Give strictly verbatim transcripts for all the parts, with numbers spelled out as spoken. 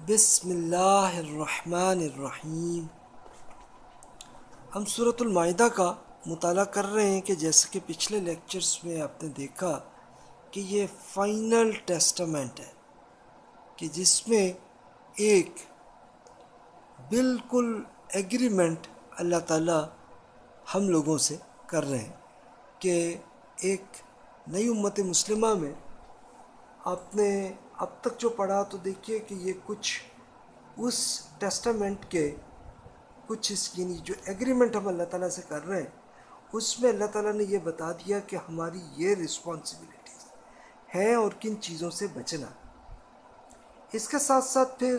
بسم اللہ الرحمن الرحیم۔ ہم سورۃ المائدہ کا مطالعہ کر رہے ہیں کہ جیسے کہ پچھلے لیکچرز میں آپ نے دیکھا کہ یہ فائنل ٹیسٹامنٹ ہے کہ جس میں ایک بالکل ایگریمنٹ اللہ تعالیٰ ہم لوگوں سے کر رہے ہیں کہ ایک نئی امت مسلمہ میں آپ نے اب تک جو پڑھا تو دیکھیے کہ یہ کچھ اس ٹیسٹامنٹ کے کچھ اس یعنی جو ایگریمنٹ ہم اللہ تعالیٰ سے کر رہے ہیں اس میں اللہ تعالیٰ نے یہ بتا دیا کہ ہماری یہ رسپانسبلٹیز ہیں اور کن چیزوں سے بچنا۔ اس کے ساتھ ساتھ پھر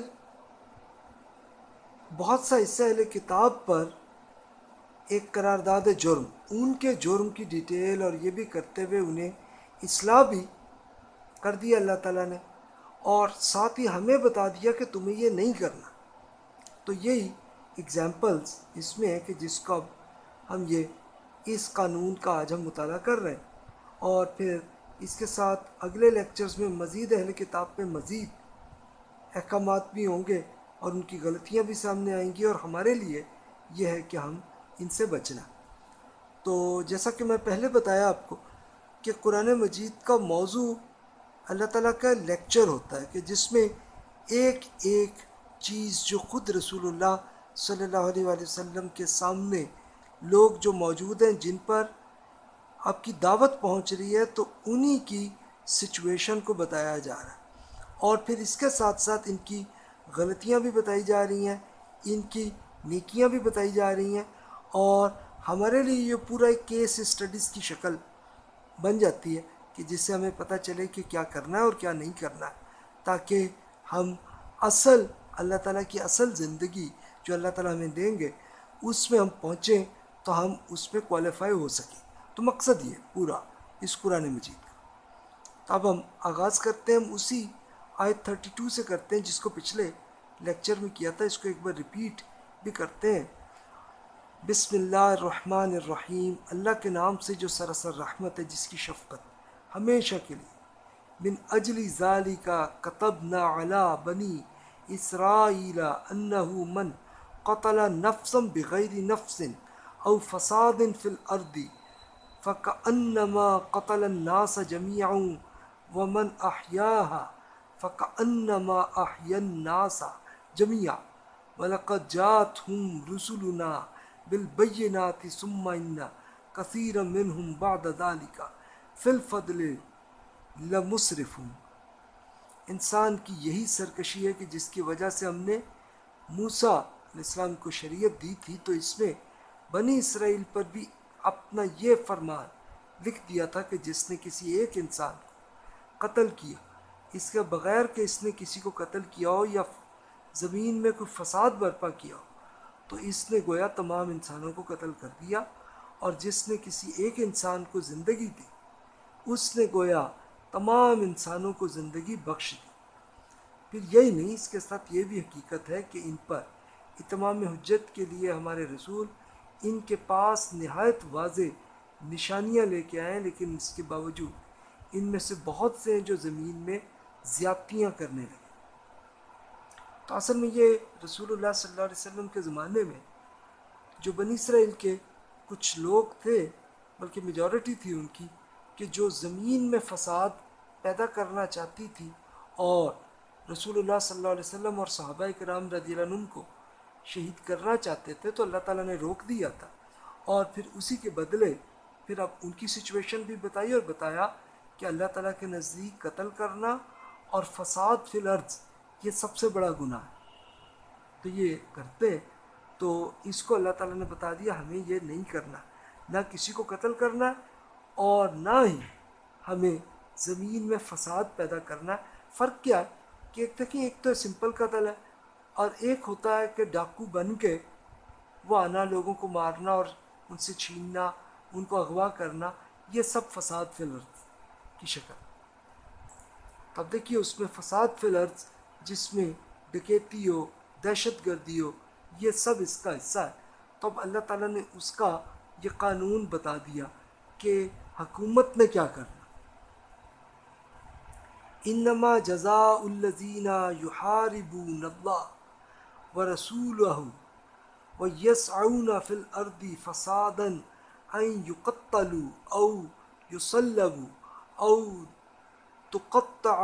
بہت سا حصہ اہل کتاب پر ایک قرارداد جرم، ان کے جرم کی ڈیٹیل اور یہ بھی کرتے ہوئے انہیں اصلاح بھی کر دیا اللہ تعالیٰ نے، اور ساتھ ہی ہمیں بتا دیا کہ تمہیں یہ نہیں کرنا۔ تو یہی اگزامپلز اس میں ہے کہ جس کو اب ہم یہ اس قانون کا آج ہم مطالعہ کر رہے ہیں، اور پھر اس کے ساتھ اگلے لیکچرز میں مزید اہل کتاب پہ مزید احکامات بھی ہوں گے اور ان کی غلطیاں بھی سامنے آئیں گی، اور ہمارے لیے یہ ہے کہ ہم ان سے بچنا۔ تو جیسا کہ میں پہلے بتایا آپ کو کہ قرآن مجید کا موضوع اللہ تعالیٰ کا لیکچر ہوتا ہے کہ جس میں ایک ایک چیز جو خود رسول اللہ صلی اللہ علیہ وآلہ وسلم کے سامنے لوگ جو موجود ہیں جن پر آپ کی دعوت پہنچ رہی ہے، تو انہی کی سچویشن کو بتایا جا رہا ہے، اور پھر اس کے ساتھ ساتھ ان کی غلطیاں بھی بتائی جا رہی ہیں، ان کی نیکیاں بھی بتائی جا رہی ہیں، اور ہمارے لیے یہ پورا ایک کیس اسٹڈیز کی شکل بن جاتی ہے کہ جس سے ہمیں پتہ چلے کہ کیا کرنا ہے اور کیا نہیں کرنا ہے، تاکہ ہم اصل اللہ تعالیٰ کی اصل زندگی جو اللہ تعالیٰ ہمیں دیں گے اس میں ہم پہنچیں تو ہم اس میں کوالیفائی ہو سکیں۔ تو مقصد یہ پورا اس قرآن مجید کا۔ تو اب ہم آغاز کرتے ہیں، ہم اسی آیت تھرٹی ٹو سے کرتے ہیں جس کو پچھلے لیکچر میں کیا تھا، اس کو ایک بار ریپیٹ بھی کرتے ہیں۔ بسم اللہ الرحمن الرحیم، اللہ کے نام سے جو سراسر رحمت ہے، جس کی شفقت ہمیشہ کے لیے۔ من اجل ذالک کتبنا علی بنی اسرائیل انہ من قتل نفسا بغیر نفس او فساد فی الارض فکأنما قتل الناس جميعا ومن احیاها فکأنما احیا الناس جميعا وَلَقَدْ جَاءَتْهُمْ رُسُلُنَا بِالْبَيِّنَاتِ ثُمَّ إِنَّ كَثِيرًا مِّنْهُمْ بَعْدَ ذَلِكَ فِي الْفَضْلِ لَمُسْرِفُونَ۔ انسان کی یہی سرکشی ہے کہ جس کی وجہ سے ہم نے موسیٰ علیہ السلام کو شریعت دی تھی، تو اس میں بنی اسرائیل پر بھی اپنا یہ فرمان لکھ دیا تھا کہ جس نے کسی ایک انسان کو قتل کیا، اس کے بغیر کہ اس نے کسی کو قتل کیا ہو یا زمین میں کوئی فساد برپا کیا ہو، تو اس نے گویا تمام انسانوں کو قتل کر دیا، اور جس نے کسی ایک انسان کو زندگی دی اس نے گویا تمام انسانوں کو زندگی بخش دی۔ پھر یہی نہیں، اس کے ساتھ یہ بھی حقیقت ہے کہ ان پر اتمام حجت کے لیے ہمارے رسول ان کے پاس نہایت واضح نشانیاں لے کے آئے، لیکن اس کے باوجود ان میں سے بہت سے ہیں جو زمین میں زیادتیاں کرنے لگے۔ تو اصل میں یہ رسول اللہ صلی اللہ علیہ وسلم کے زمانے میں جو بنی اسرائیل کے کچھ لوگ تھے، بلکہ میجورٹی تھی ان کی، کہ جو زمین میں فساد پیدا کرنا چاہتی تھی اور رسول اللہ صلی اللہ علیہ وسلم اور صحابہ کرام رضی اللہ عنہم کو شہید کرنا چاہتے تھے، تو اللہ تعالیٰ نے روک دیا تھا، اور پھر اسی کے بدلے پھر اب ان کی سچویشن بھی بتائی اور بتایا کہ اللہ تعالیٰ کے نزدیک قتل کرنا اور فساد فی الارض یہ سب سے بڑا گناہ ہے، تو یہ کرتے تو اس کو اللہ تعالیٰ نے بتا دیا ہمیں یہ نہیں کرنا، نہ کسی کو قتل کرنا اور نہ ہی ہمیں زمین میں فساد پیدا کرنا۔ فرق کیا ہے کہ ایک دیکھیں، ایک تو سمپل قتل ہے اور ایک ہوتا ہے کہ ڈاکو بن کے وہ آنا، لوگوں کو مارنا اور ان سے چھیننا، ان کو اغوا کرنا، یہ سب فساد فی الارض کی شکل۔ تب دیکھیے اس میں فساد فی الارض جس میں ڈکیتی ہو، دہشت گردی ہو، یہ سب اس کا حصہ ہے۔ تو اب اللہ تعالیٰ نے اس کا یہ قانون بتا دیا کہ حکومت نے کیا کرنا۔ انما جزاء الذین یحاربون اللہ ورسولہ ویسعون فی الارض فسادا ان یقتلوا او یصلبوا او تقطع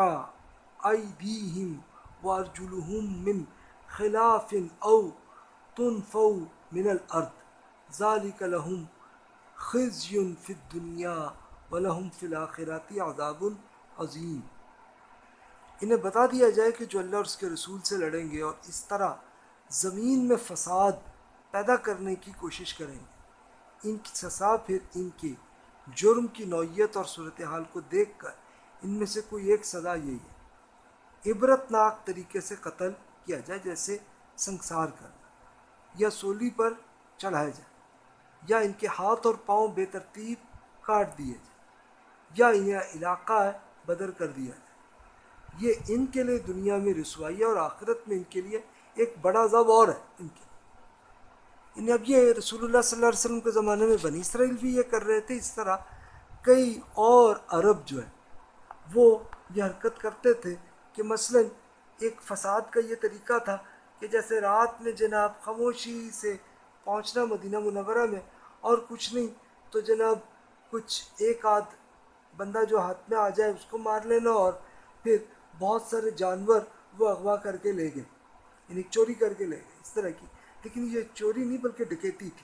ایدیہم وارجلہم من خلاف او تنفوا من الارض ذالک لہم خزی فی الدنیا ولہم فی الآخرۃ عذاب عظیم۔ انہیں بتا دیا جائے کہ جو اللہ اور اس کے رسول سے لڑیں گے اور اس طرح زمین میں فساد پیدا کرنے کی کوشش کریں گے، ان کی سزا پھر ان کے جرم کی نوعیت اور صورتحال کو دیکھ کر ان میں سے کوئی ایک سزا یہی ہے، عبرتناک طریقے سے قتل کیا جائے، جیسے سنسار کرنا یا سولی پر چڑھایا جائے، یا ان کے ہاتھ اور پاؤں بے ترتیب کاٹ دیے جائے، یا انہیں علاقہ بدر کر دیا جائے۔ یہ ان کے لیے دنیا میں رسوائی ہے اور آخرت میں ان کے لیے ایک بڑا عذاب اور ہے ان کے۔ انہیں اب یہ رسول اللہ صلی اللہ علیہ وسلم کے زمانے میں بنی اسرائیل بھی یہ کر رہے تھے، اس طرح کئی اور عرب جو ہے وہ یہ حرکت کرتے تھے کہ مثلا ایک فساد کا یہ طریقہ تھا کہ جیسے رات میں جناب خاموشی سے پہنچنا مدینہ منورہ میں اور کچھ نہیں تو جناب کچھ ایک آدھ بندہ جو ہاتھ میں آ جائے اس کو مار لینا، اور پھر بہت سارے جانور وہ اغوا کر کے لے گئے، یعنی چوری کر کے لے گئے اس طرح کی۔ لیکن یہ چوری نہیں بلکہ ڈکیتی تھی۔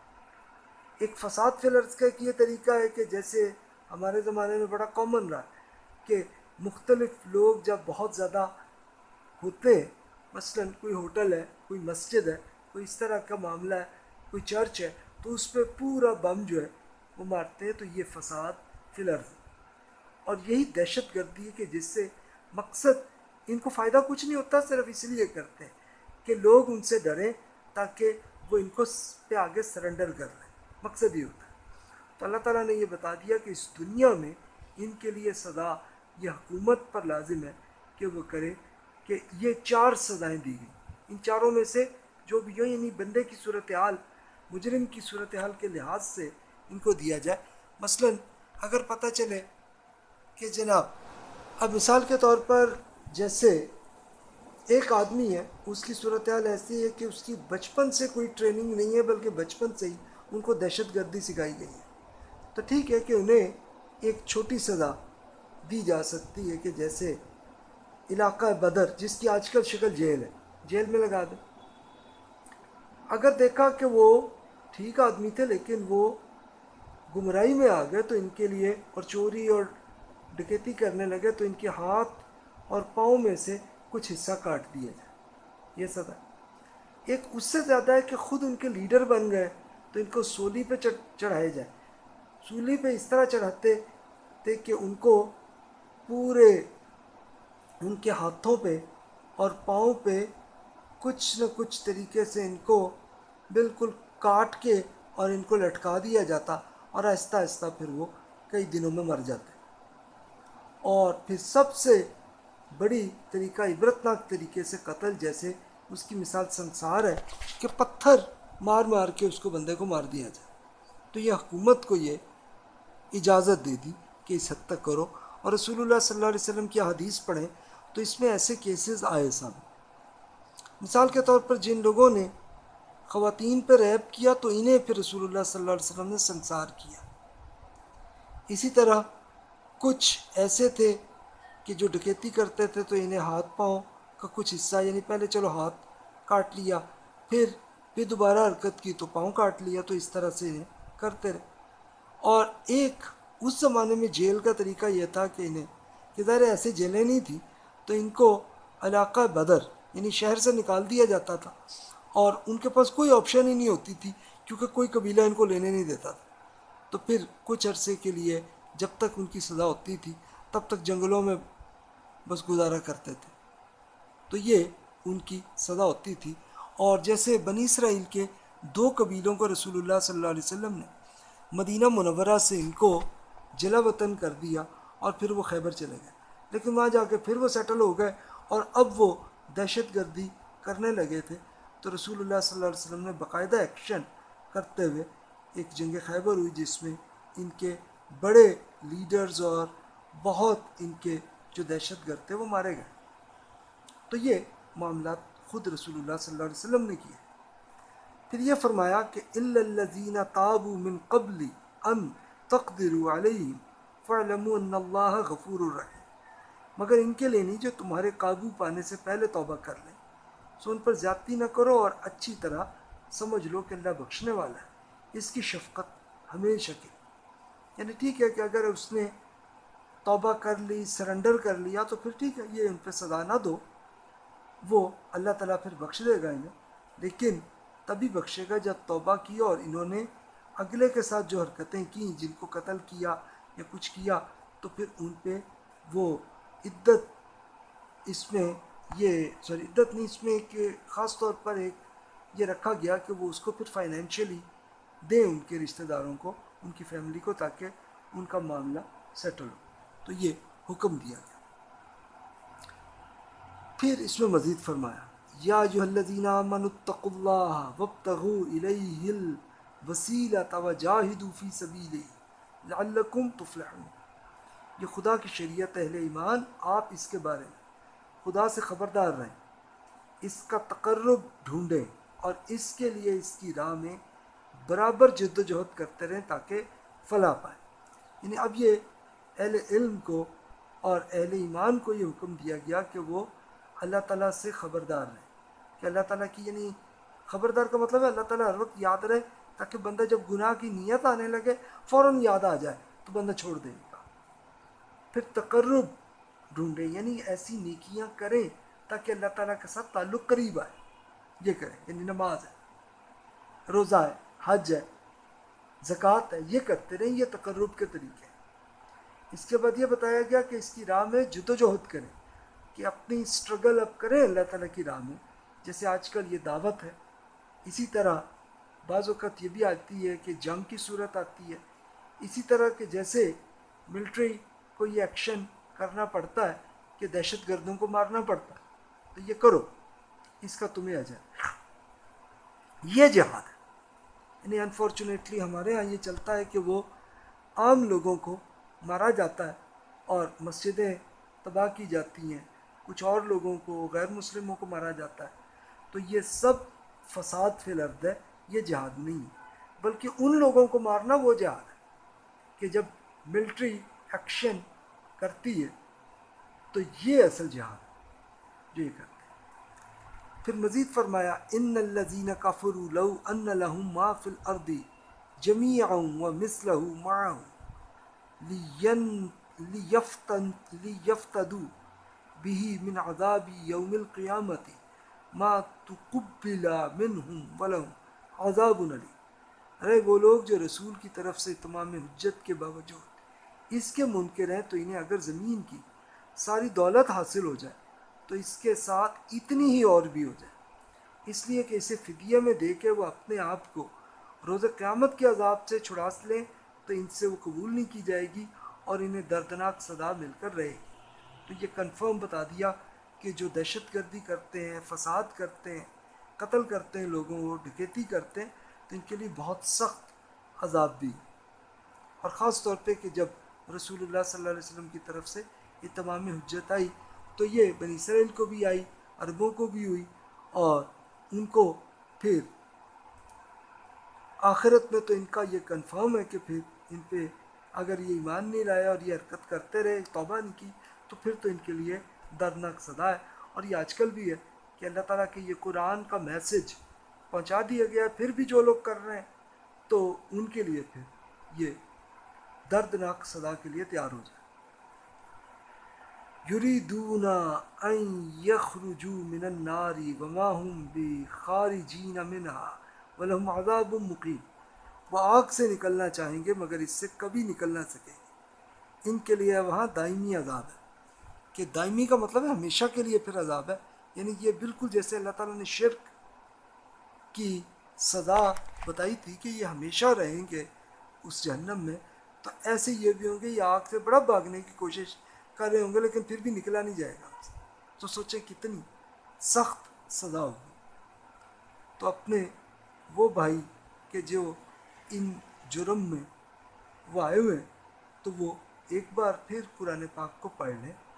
ایک فساد فی الارض کا ایک یہ طریقہ ہے کہ جیسے ہمارے زمانے میں بڑا کامن رہا کہ مختلف لوگ جب بہت زیادہ ہوتے ہیں، مثلا کوئی ہوٹل ہے، کوئی مسجد ہے، کوئی اس طرح کا معاملہ ہے، کوئی چرچ ہے، تو اس پہ پورا بم جو ہے وہ مارتے ہیں، تو یہ فساد فی الارض ہے۔ اور یہی دہشت گردی ہے کہ جس سے مقصد ان کو فائدہ کچھ نہیں ہوتا، صرف اس لیے کرتے ہیں کہ لوگ ان سے ڈریں تاکہ وہ ان کو پہ آگے سرنڈر کر لیں، مقصد یہ ہوتا ہے۔ تو اللہ تعالیٰ نے یہ بتا دیا کہ اس دنیا میں ان کے لیے سزا یہ حکومت پر لازم ہے کہ وہ کرے کہ یہ چار سزائیں دی گئیں، ان چاروں میں سے جو بھی ہو، یعنی بندے کی صورتحال، مجرم کی صورتحال کے لحاظ سے ان کو دیا جائے۔ مثلا اگر پتہ چلے کہ جناب اب مثال کے طور پر جیسے ایک آدمی ہے، اس کی صورتحال ایسی ہے کہ اس کی بچپن سے کوئی ٹریننگ نہیں ہے بلکہ بچپن سے ہی ان کو دہشت گردی سکھائی گئی ہے، تو ٹھیک ہے کہ انہیں ایک چھوٹی سزا دی جا سکتی ہے کہ جیسے علاقہ بدر، جس کی آج کل شکل جیل ہے، جیل میں لگا دیں۔ اگر دیکھا کہ وہ ٹھیک آدمی تھے لیکن وہ گمراہی میں آ گئے تو ان کے لیے، اور چوری اور ڈکیتی کرنے لگے تو ان کے ہاتھ اور پاؤں میں سے کچھ حصہ کاٹ دیا جائے، یہ سزا۔ ایک اس سے زیادہ ہے کہ خود ان کے لیڈر بن گئے تو ان کو سولی پہ چڑھائے جائے۔ سولی پہ اس طرح چڑھاتے تھے کہ ان کو پورے ان کے ہاتھوں پہ اور پاؤں پہ کچھ نہ کچھ طریقے سے ان کو بالکل کاٹ کے اور ان کو لٹکا دیا جاتا، اور آہستہ آہستہ پھر وہ کئی دنوں میں مر جاتے۔ اور پھر سب سے بڑی طریقہ عبرتناک طریقے سے قتل، جیسے اس کی مثال سنسار ہے کہ پتھر مار مار کے اس کو بندے کو مار دیا جائے۔ تو یہ حکومت کو یہ اجازت دے دی کہ اس حد تک کرو، اور رسول اللہ صلی اللہ علیہ وسلم کی حدیث پڑھیں تو اس میں ایسے کیسز آئے سامنے۔ مثال کے طور پر جن لوگوں نے خواتین پہ ریپ کیا تو انہیں پھر رسول اللہ صلی اللہ علیہ وسلم نے سنسار کیا۔ اسی طرح کچھ ایسے تھے کہ جو ڈکیتی کرتے تھے تو انہیں ہاتھ پاؤں کا کچھ حصہ، یعنی پہلے چلو ہاتھ کاٹ لیا، پھر پھر دوبارہ حرکت کی تو پاؤں کاٹ لیا، تو اس طرح سے انہیں کرتے رہے۔ اور ایک اس زمانے میں جیل کا طریقہ یہ تھا کہ انہیں، کہ ظاہر ایسے جیلیں نہیں تھی تو ان کو علاقہ بدر یعنی شہر سے نکال دیا جاتا تھا، اور ان کے پاس کوئی آپشن ہی نہیں ہوتی تھی کیونکہ کوئی قبیلہ ان کو لینے نہیں دیتا تھا۔ تو پھر کچھ عرصے کے لیے جب تک ان کی سزا ہوتی تھی تب تک جنگلوں میں بس گزارا کرتے تھے، تو یہ ان کی سزا ہوتی تھی۔ اور جیسے بنی اسرائیل کے دو قبیلوں کو رسول اللہ صلی اللہ علیہ وسلم نے مدینہ منورہ سے ان کو جلا وطن کر دیا، اور پھر وہ خیبر چلے گئے، لیکن وہاں جا کے پھر وہ سیٹل ہو گئے اور اب وہ دہشت گردی کرنے لگے تھے۔ تو رسول اللہ صلی اللہ علیہ وسلم نے باقاعدہ ایکشن کرتے ہوئے ایک جنگ خیبر ہوئی جس میں ان کے بڑے لیڈرز اور بہت ان کے جو دہشت گرد تھے وہ مارے گئے. تو یہ معاملات خود رسول اللہ صلی اللہ علیہ وسلم نے کیے. پھر یہ فرمایا کہ الا الذین تابوا من قبل ان تقدروا علیہم فاعلموا ان اللہ غفور الرحیم، مگر ان کے لیے نہیں جو تمہارے قابو پانے سے پہلے توبہ کر لیں، سو ان پر زیادتی نہ کرو اور اچھی طرح سمجھ لو کہ اللہ بخشنے والا ہے، اس کی شفقت ہمیشہ کی. یعنی ٹھیک ہے کہ اگر اس نے توبہ کر لی، سرنڈر کر لیا، تو پھر ٹھیک ہے، یہ ان پہ سزا نہ دو، وہ اللہ تعالیٰ پھر بخش دے گا انہیں، لیکن تبھی بخشے گا جب توبہ کی اور انہوں نے اگلے کے ساتھ جو حرکتیں کی، جن کو قتل کیا یا کچھ کیا، تو پھر ان پہ وہ عدت، اس میں یہ سوری عدت نہیں، اس میں کہ خاص طور پر ایک یہ رکھا گیا کہ وہ اس کو پھر فائنینشلی دیں ان کے رشتہ داروں کو، ان کی فیملی کو، تاکہ ان کا معاملہ سیٹل ہو. تو یہ حکم دیا گیا. پھر اس میں مزید فرمایا یا ایھا الذین آمنوا اتقوا اللہ وابتغوا الیہ الوسیلۃ وجاہدوا فی سبیلہ لعلکم تفلحون. یہ خدا کی شریعت، اہل ایمان آپ اس کے بارے میں خدا سے خبردار رہیں، اس کا تقرب ڈھونڈیں اور اس کے لیے اس کی راہ میں برابر جد و جہد کرتے رہیں تاکہ فلاح پائیں. یعنی اب یہ اہل علم کو اور اہل ایمان کو یہ حکم دیا گیا کہ وہ اللہ تعالیٰ سے خبردار رہیں، کہ اللہ تعالیٰ کی، یعنی خبردار کا مطلب ہے اللہ تعالیٰ ہر وقت یاد رہے، تاکہ بندہ جب گناہ کی نیت آنے لگے فوراً یاد آ جائے تو بندہ چھوڑ دے گا. پھر تقرب ڈھونڈیں، یعنی ایسی نیکیاں کریں تاکہ اللہ تعالیٰ کے ساتھ تعلق قریب آئے. یہ کریں، یعنی نماز ہے، روزہ ہے، حج ہے، زکوٰۃ ہے، یہ کرتے رہیں، یہ تقرب کے طریقے ہیں. اس کے بعد یہ بتایا گیا کہ اس کی راہ میں جد و جہد کریں، کہ اپنی اسٹرگل اب کریں اللہ تعالیٰ کی راہ میں. جیسے آج کل یہ دعوت ہے، اسی طرح بعض اوقات یہ بھی آتی ہے کہ جنگ کی صورت آتی ہے، اسی طرح کہ جیسے ملٹری کو یہ ایکشن کرنا پڑتا ہے کہ دہشت گردوں کو مارنا پڑتا ہے، تو یہ کرو، اس کا تمہیں اجر. یہ جہاد ہے. یعنی انفارچونیٹلی ہمارے ہاں یہ چلتا ہے کہ وہ عام لوگوں کو مارا جاتا ہے اور مسجدیں تباہ کی جاتی ہیں، کچھ اور لوگوں کو، غیر مسلموں کو مارا جاتا ہے. تو یہ سب فساد فی الارض ہے، یہ جہاد نہیں ہے، بلکہ ان لوگوں کو مارنا وہ جہاد ہے کہ جب ملٹری ایکشن کرتی ہے تو یہ اصل جہاد ہے جو یہ کرتے ہیں. پھر مزید فرمایا ان الذین کفروا لو ان لهم ما فی الارض جمیعا ومثلہ معه لیفتن لیفتدوا به من عذاب یوم القیامت ما تقبل منهم ولهم عذاب علیم. ارے وہ لوگ جو رسول کی طرف سے تمام حجت کے باوجود اس کے منکر ہیں، تو انہیں اگر زمین کی ساری دولت حاصل ہو جائے تو اس کے ساتھ اتنی ہی اور بھی ہو جائے، اس لیے کہ اسے فدیہ میں دے کے وہ اپنے آپ کو روز قیامت کے عذاب سے چھڑا لیں، تو ان سے وہ قبول نہیں کی جائے گی اور انہیں دردناک سزا مل کر رہے گی. تو یہ کنفرم بتا دیا کہ جو دہشت گردی کرتے ہیں، فساد کرتے ہیں، قتل کرتے ہیں، لوگوں کو ڈکیتی کرتے ہیں، تو ان کے لیے بہت سخت عذاب بھی. اور خاص طور پہ کہ جب رسول اللہ صلی اللہ علیہ وسلم کی طرف سے یہ تمام حجت آئی تو یہ بنی اسرائیل کو بھی آئی، عربوں کو بھی ہوئی، اور ان کو پھر آخرت میں تو ان کا یہ کنفرم ہے کہ پھر ان پہ اگر یہ ایمان نہیں لایا اور یہ حرکت کرتے رہے، توبہ نہیں کی، تو پھر تو ان کے لیے دردناک سزا ہے. اور یہ آج کل بھی ہے کہ اللہ تعالیٰ کے یہ قرآن کا میسج پہنچا دیا گیا، پھر بھی جو لوگ کر رہے ہیں تو ان کے لیے پھر یہ دردناک سزا کے لیے تیار ہو جائے. یریدون ان یخرجوا من النار وما هم بخارجین منها ولهم عذاب مقیم. وہ آگ سے نکلنا چاہیں گے مگر اس سے کبھی نکل نہ سکیں گے، ان کے لیے وہاں دائمی عذاب ہے. کہ دائمی کا مطلب ہے ہمیشہ کے لیے پھر عذاب ہے. یعنی یہ بالکل جیسے اللہ تعالیٰ نے شرک کی سزا بتائی تھی کہ یہ ہمیشہ رہیں گے اس جہنم میں، تو ایسے یہ بھی ہوں گے، یہ آگ سے بڑا بھاگنے کی کوشش کر رہے ہوں گے لیکن پھر بھی نکلا نہیں جائے گا. تو سوچیں کتنی سخت سزا ہوگی. تو اپنے وہ بھائی کہ جو ان جرم میں وہ آئے ہوئے ہیں، تو وہ ایک بار پھر قرآن پاک کو پڑھ لیں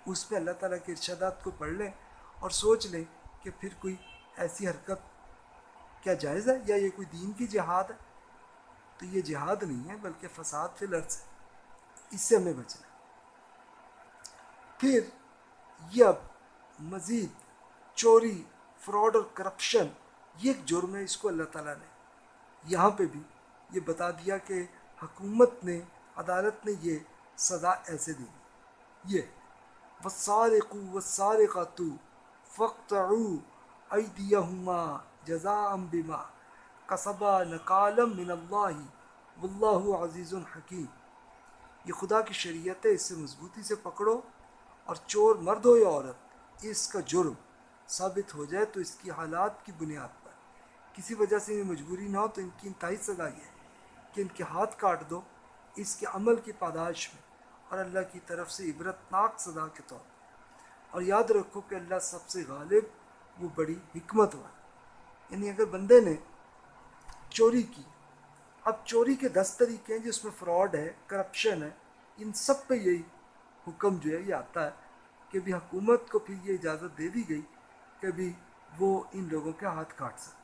اس میں اللہ تعالیٰ کے ارشادات کو پڑھ لیں اور سوچ لیں کہ پھر کوئی ایسی حرکت کیا جائز ہے یا یہ کوئی دین کی جہاد ہے؟ تو یہ جہاد نہیں ہے بلکہ فساد فی الارض ہے، اس سے ہمیں بچنا ہے۔ پھر یہ اب مزید چوری، فراڈ اور کرپشن یہ ایک جرم ہے، اس کو اللہ تعالیٰ نے یہاں پہ بھی یہ بتا دیا کہ حکومت نے، عدالت نے یہ سزا ایسے دی یہ والسارق والسارقۃ فاقطعوا ایدیہما جزاء بما کسبا نکالا من اللہ واللہ عزیز حکیم۔ یہ خدا کی شریعت ہے، اس سے مضبوطی سے پکڑو، اور چور مرد ہو یا عورت اس کا جرم ثابت ہو جائے تو اس کی حالات کی بنیاد پر کسی وجہ سے انہیں مجبوری نہ ہو تو ان کی انتہائی سزا یہ ہے کہ ان کے ہاتھ کاٹ دو اس کے عمل کی پاداش میں اور اللہ کی طرف سے عبرتناک سزا کے طور پر۔ اور یاد رکھو کہ اللہ سب سے غالب، وہ بڑی حکمت والا۔ یعنی اگر بندے نے چوری کی، اب چوری کے دس طریقے ہیں جس میں فراڈ ہے، کرپشن ہے، ان سب پہ یہی حکم جو ہے یہ آتا ہے کہ بھی حکومت کو پھر یہ اجازت دے دی گئی کہ بھی وہ ان لوگوں کے ہاتھ کاٹ سکتے۔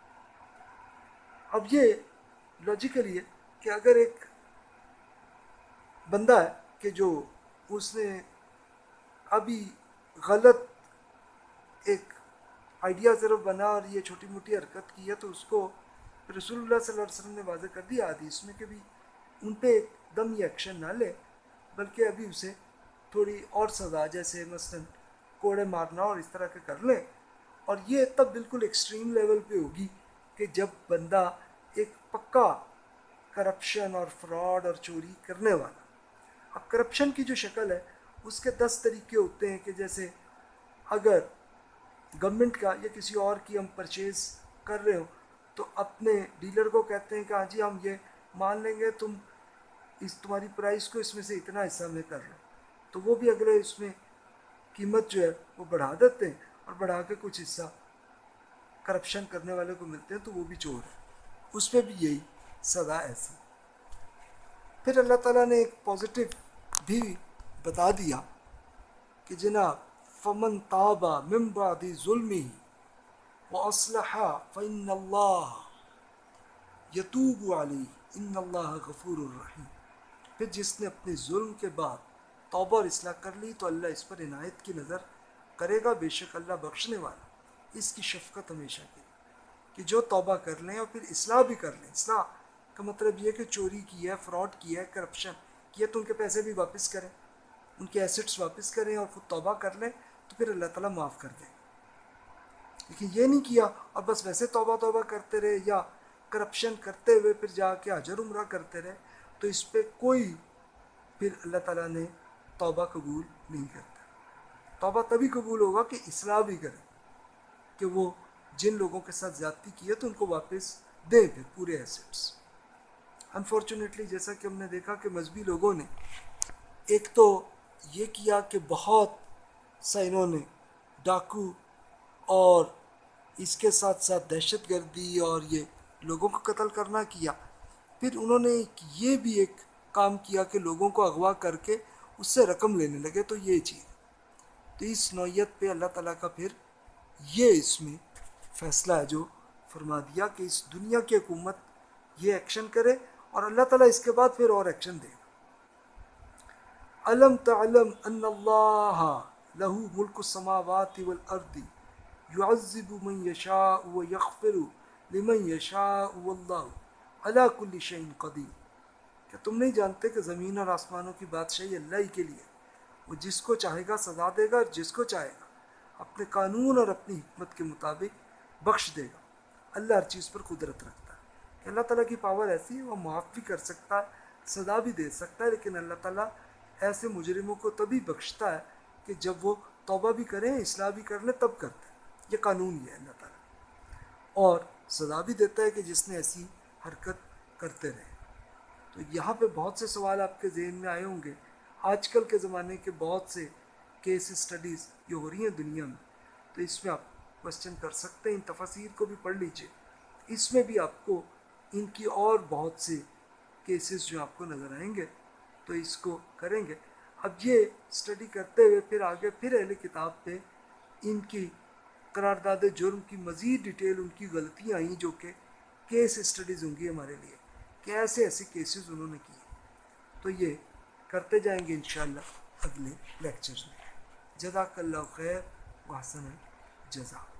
اب یہ لاجیکلی ہے کہ اگر ایک بندہ ہے کہ جو اس نے ابھی غلط ایک آئیڈیا صرف بنا اور یہ چھوٹی موٹی حرکت کی ہے تو اس کو رسول اللہ صلی اللہ علیہ وسلم نے واضح کر دیا حدیث میں کہ بھی ان پہ ایک دم یہ ایکشن نہ لے، بلکہ ابھی اسے تھوڑی اور سزا جیسے مثلا کوڑے مارنا اور اس طرح کے کر لیں۔ اور یہ تب بالکل ایکسٹریم لیول پہ ہوگی کہ جب بندہ ایک پکا کرپشن اور فراڈ اور چوری کرنے والا۔ اب کرپشن کی جو شکل ہے اس کے دس طریقے ہوتے ہیں کہ جیسے اگر گورنمنٹ کا یا کسی اور کی ہم پرچیز کر رہے ہو تو اپنے ڈیلر کو کہتے ہیں کہ ہاں جی ہم یہ مان لیں گے، تم اس تمہاری پرائس کو اس میں سے اتنا حصہ میں کر لو، تو وہ بھی اگلے اس میں قیمت جو ہے وہ بڑھا دیتے ہیں اور بڑھا کے کچھ حصہ کرپشن کرنے والے کو ملتے ہیں تو وہ بھی چور ہے، اس پہ بھی یہی سزا ایسی۔ پھر اللہ تعالیٰ نے ایک پازیٹیو بھی بتا دیا کہ جناب فمن تاب من بعد ظلمہ واصلح فإن اللہ یتوب علیہ ان اللہ غفور الرحیم۔ پھر جس نے اپنے ظلم کے بعد توبہ اور اصلاح کر لی تو اللہ اس پر عنایت کی نظر کرے گا، بے شک اللہ بخشنے والا، اس کی شفقت ہمیشہ کی۔ کہ جو توبہ کر لیں اور پھر اصلاح بھی کر لیں، اصلاح کا مطلب یہ کہ چوری کی ہے، فراڈ کیا ہے، کرپشن کیا تو ان کے پیسے بھی واپس کریں، ان کے ایسٹس واپس کریں اور خود توبہ کر لیں تو پھر اللہ تعالیٰ معاف کر دیں۔ لیکن یہ نہیں کیا اور بس ویسے توبہ توبہ کرتے رہے یا کرپشن کرتے ہوئے پھر جا کے حج عمرہ کرتے رہے تو اس پہ کوئی پھر اللہ تعالیٰ نے توبہ قبول نہیں کرتا۔ توبہ تبھی قبول ہوگا کہ اصلاح بھی کرے، کہ وہ جن لوگوں کے ساتھ زیادتی کی ہے تو ان کو واپس دیں پھر پورے ایسٹس۔ انفارچونیٹلی جیسا کہ ہم نے دیکھا کہ مذہبی لوگوں نے ایک تو یہ کیا کہ بہت سا انہوں نے ڈاکو اور اس کے ساتھ ساتھ دہشت گردی اور یہ لوگوں کو قتل کرنا کیا، پھر انہوں نے یہ بھی ایک کام کیا کہ لوگوں کو اغوا کر کے اس سے رقم لینے لگے، تو یہ چیز تو اس نوعیت پہ اللہ تعالیٰ کا پھر یہ اس میں فیصلہ ہے جو فرما دیا کہ اس دنیا کی حکومت یہ ایکشن کرے اور اللہ تعالیٰ اس کے بعد پھر اور ایکشن دے گا۔ الم تعلم ان اللہ لہ ملک السماوات والارض یعذب من یشاء ویغفر لمن یشاء واللہ علی کل شیء قدیر۔ کہ تم نہیں جانتے کہ زمین اور آسمانوں کی بادشاہی اللہ ہی کے لیے، وہ جس کو چاہے گا سزا دے گا اور جس کو چاہے گا اپنے قانون اور اپنی حکمت کے مطابق بخش دے گا۔ اللہ ہر چیز پر قدرت رکھتا ہے کہ اللہ تعالیٰ کی پاور ایسی ہے، وہ معاف بھی کر سکتا ہے، سزا بھی دے سکتا ہے، لیکن اللہ تعالیٰ ایسے مجرموں کو تبھی بخشتا ہے کہ جب وہ توبہ بھی کریں، اصلاح بھی کر لیں، تب کرتے ہیں۔ یہ قانون ہی ہے اللہ تعالیٰ، اور سزا بھی دیتا ہے کہ جس نے ایسی حرکت کرتے رہے۔ تو یہاں پہ بہت سے سوال آپ کے ذہن میں آئے ہوں گے، آج کل کے زمانے کے بہت سے کیس اسٹڈیز جو ہو رہی ہیں دنیا میں، تو اس میں آپ کوشچن کر سکتے ہیں، ان تفاسیر کو بھی پڑھ لیجئے، اس میں بھی آپ کو ان کی اور بہت سے کیسز جو آپ کو نظر آئیں گے تو اس کو کریں گے۔ اب یہ اسٹڈی کرتے ہوئے پھر آگے پھر اہل کتاب پہ ان کی قرارداد جرم کی مزید ڈیٹیل، ان کی غلطیاں آئیں جو کہ کیس اسٹڈیز ہوں گی ہمارے لیے کہ ایسے ایسے کیسز انہوں نے کیے. تو یہ کرتے جائیں گے انشاءاللہ اگلے لیکچرز میں. جزاک اللہ خیر و احسن الجزا.